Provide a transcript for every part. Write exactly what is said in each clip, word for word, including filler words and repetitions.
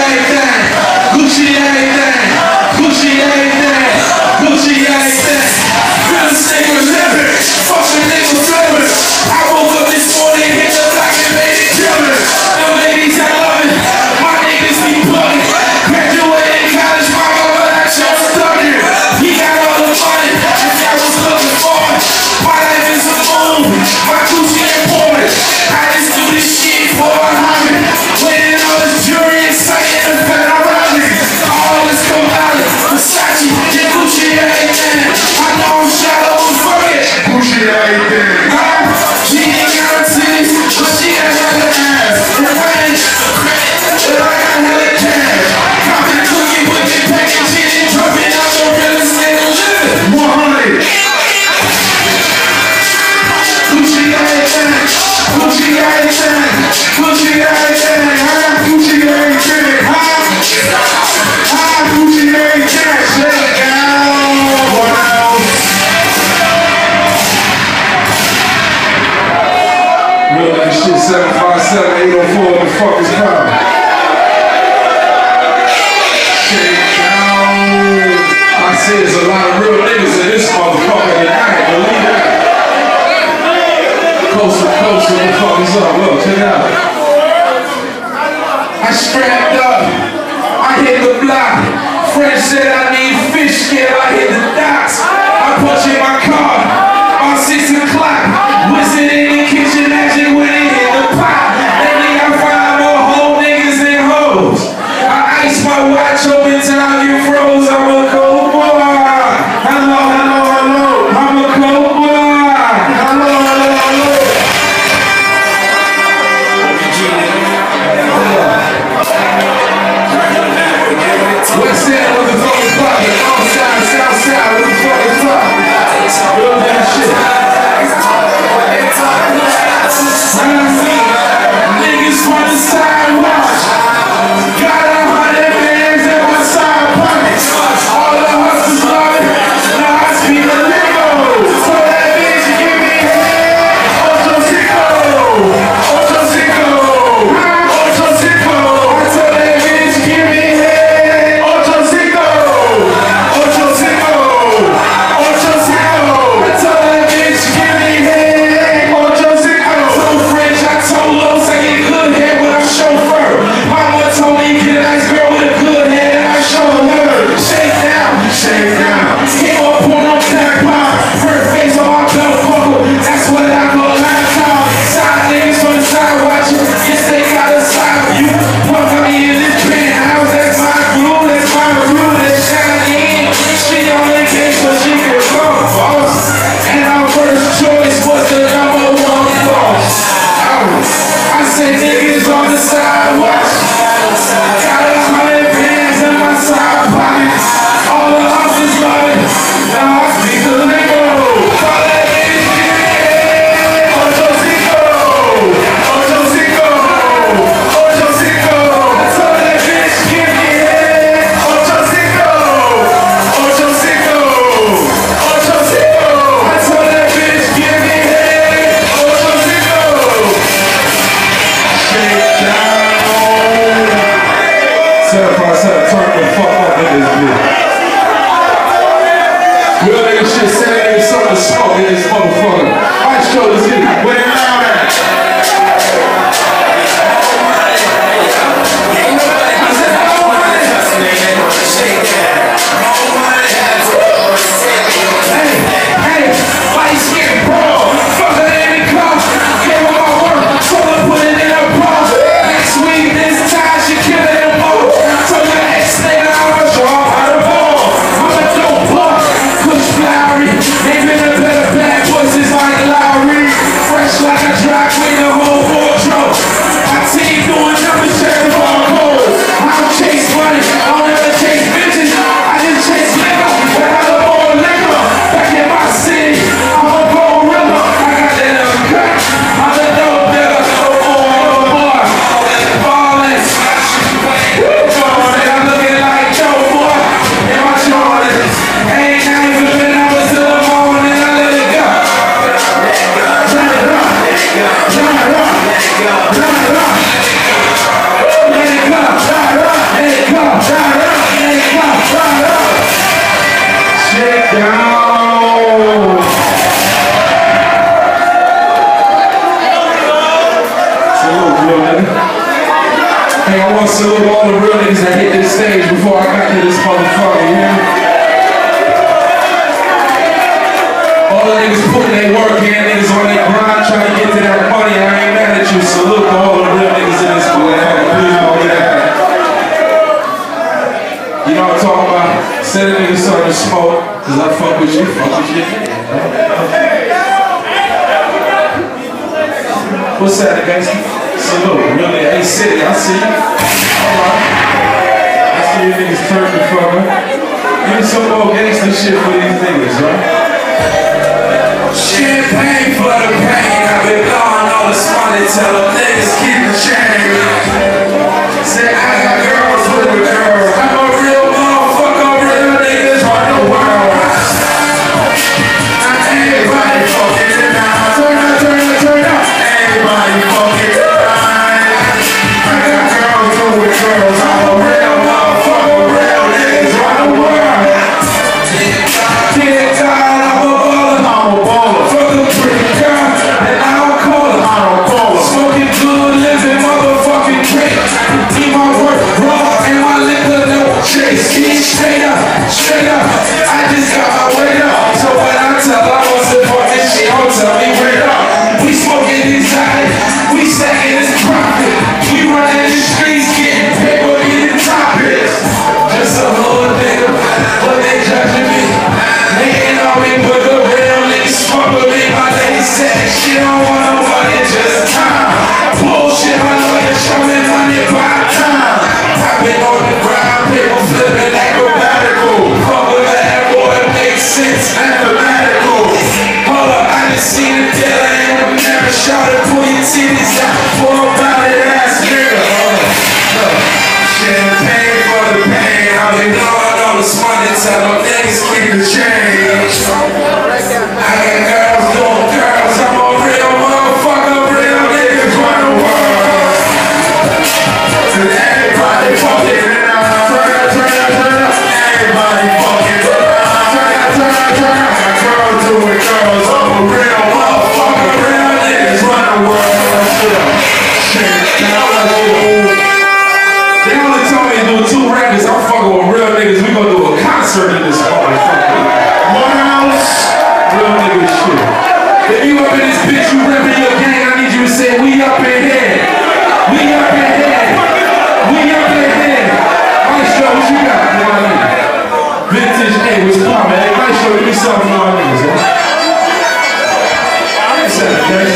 everything. Gucci everything. Gucci everything. Gucci everything. Real nigga living. Fucking nigga flipping. I woke up this morning, hit the block and made it killing. Them ladies I love it. My niggas be plugging. Graduated college, my mama that shit was thugging. He got all the money. If I was looking for it. My life is a movie. My Gucci important. I just do this shit for a hobby. Winning all this jewelry and sighting the fat around me. All this Cavalli, Versace, and Gucci everything. I know I'm shallow, but fuck it. Gucci everything. She ain't got no titties, but she got hella ass. If I ain't credit, but I got hella cash. Poppin' cookie with the packaging and dropping out the realest nigga living. one hundred. Gucci everything. Gucci everything. Gucci everything. I got Gucci everything. Huh? Huh? Gucci everything. Shut it down. Wow. Real nigga shit, seven five seven, eight oh four, what the fuck is poppin'? Shit down. I see there's a lot of real niggas in this motherfucker, and I can believe that. Coast to coast, what the fuck is up? Look, check it out. I strapped up, I hit the block. Friend said I need fish scale, I hit the docks. I punch in my car, about six o'clock. Wizard in the kitchen, magic when it hit the pot. Lately I find more whole niggas than hoes. I ice my watch open till I get froze. I'm a cold boy. Hello, hello, hello. I'm a cold boy. Hello, hello, hello. West End, what the fuck is poppin'? Outside, south side, what the fuck is poppin'? Salute all the real niggas that hit this stage before I got to this motherfucker, you know? All the niggas putting their work in, niggas on their grind trying to get to that money. I ain't mad at you. Salute to all the real niggas in this motherfucker. Please don't get that. You know what I'm talking about? Send a nigga something to smoke, cause I fuck with you, fuck with you. What's that, guys? Salute, really, hey City, I see you. Alright. I see you niggas turning for me. Give me some more gangster shit for these niggas, right? Champagne for the pain. I've been blowing all this money, tell them niggas keep the change. Say I got girls with the girls. I'm a real motherfucker, real niggas run the world. Now everybody fucking it now. Turn up, turn up, turn up. Everybody fucking it right. I got girls with girls. I'm a real motherfucker, real niggas run the world. Get tired, I'm a baller, I'm a baller. Fuck a pretty girl, and I don't call her. I don't call her. Smoking good, living motherfucking great. Keep my work raw and my liquor no chase. Keep straight up, straight up. I just got my weight up. So when I tell her what's important, she don't tell me wait up. We smoking exotic, we stacking this profit. We running the streets, getting paper, getting topics. Just a little nigga, but they judging me. They ain't on me, but the real niggas fuck with me. My lady said she don't want no money, just time. Bullshit, my lawyer show me money by time. I've been on the ground, people flipping acrobatical. Fuck with that boy, it makes sense, mathematical. Hold up, I just seen a dealer in the mirror. Shout it, pull your titties out for a ballad ass nigga. Uh, uh, champagne for the pain. I've been blowing all this money, tell them niggas keep the change. I got girls doing girls. I'm a real motherfucker, real niggas run the world. And everybody fucking it up. Turn up, turn up, turn up. Everybody fucking it up. Turn up, turn up, turn up. My girls doing girls. I'm a real motherfucker, real niggas run the world. Shit, they only told me to do two records. I'm fucking with real niggas. We gonna do a concert in this motherfucker. One house, real nigga shit. If you up in this bitch, you reppin' your gang, I need you to say, we up in here. We up in here. We up in here. Maestro, what you got? You know what I mean? Vintage, hey, what's poppin'? Hey, Maestro, give me something for my niggas, man. What's up, guys?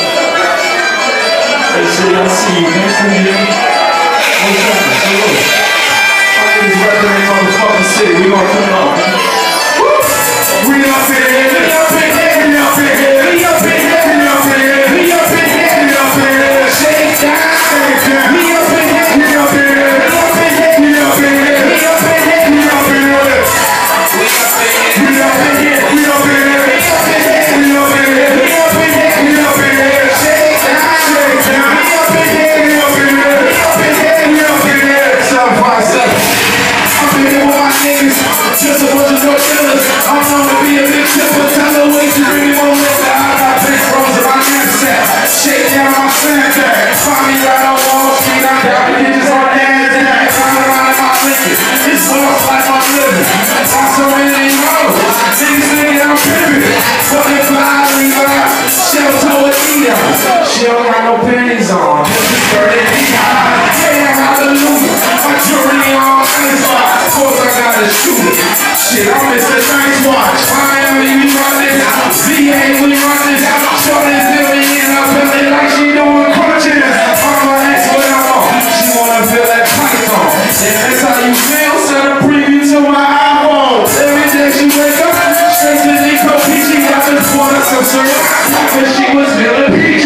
Hey, shit, I see you. Thanks for me. What's up? Salute. My niggas reppin' motherfucking city. We gonna turn up, man. We up in here. We up in here. We up in here. We up in here. We up in here. We up in here. We up in here. Shake down. Shake down. We up in here. We up in here. We up in here. We up in here. We up in here. We up in here. We up in here. We up in here. We up in here. We up in here. We up in here. We up in here. Shake down. Shake down. We up in here. We up in here. We up in here. We up in here. Seven five seven. I'm in here with my niggas. Just a bunch of drug dealers. I'm known to be a big chipper. Tell her wait to bring me more liquor. I got big rolls in my knapsack. Shake down my snapback. Find me right on Wall Street. I'm down to bitches on NASDAQ. Round around in my Lincoln. It's off like my living. Got so many rolls. Niggas thinking I'm pimping. Fucking fly, Levi. Shell toe Adidas. She don't got no panties on. This is dirty. Damn, hallelujah. My jewelry on ice. Of course I gotta shoot it. Shit, I'm Mister Nice Watch. Miami, we running. V A, we running. Shorty's living in her belly like she doing crunches. Mama asks what I'm on. She wanna feel that python. And that's how you feel. Send a preview to my iPhone. Every day she wake up, straight to Nico Peachy. Got the quarter some syrup. Cause she was feeling peachy.